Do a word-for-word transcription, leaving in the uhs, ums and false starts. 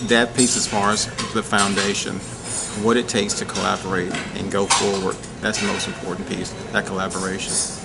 that piece, as far as the foundation, what it takes to collaborate and go forward, that's the most important piece, that collaboration.